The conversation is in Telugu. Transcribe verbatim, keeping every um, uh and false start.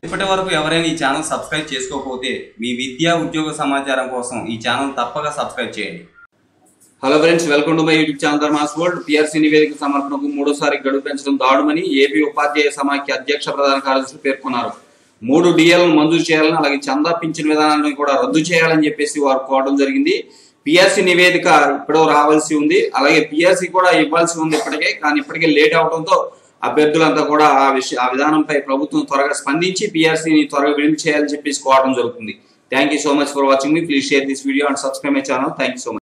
ఇప్పటి వరకు ఎవరైనా ఈ ఛానల్ సబ్స్క్రైబ్ చేసుకోకపోతే మీ విద్యా ఉద్యోగ సమాచారం కోసం ఈ ఛానల్ తప్పక సబ్స్క్రైబ్ చేయండి. Hello friends, welcome to my YouTube channel Dharma's world. PRC నివేదిక సమర్పణకు మూడోసారి గడువు పెంచడం దాడుమని ఏపీ ఉపాధ్యాయ సమాఖ్య అధ్యక్ష ప్రధాన కార్యదర్శులు పేర్కొన్నారు. మూడు డిఎల్ను మంజూరు చేయాలని, అలాగే చందా పింఛన్ విధానాన్ని కూడా రద్దు చేయాలని చెప్పేసి వారు కోరడం జరిగింది. పిఆర్సీ నివేదిక ఇప్పుడో రావాల్సి ఉంది, అలాగే పిఆర్సీ కూడా ఇవ్వాల్సి ఉంది ఇప్పటికే. కానీ ఇప్పటికే లేట్ అవడంతో అభ్యర్థులంతా కూడా ఆ విషయ ఆ విధానంపై ప్రభుత్వం త్వరగా స్పందించి పిఆర్సీని త్వరగా విడుదల చేయాలని చెప్పేసి కోరడం జరుగుతుంది. Thank you so much for watching me. Please share this video and subscribe my channel. Thank you so much.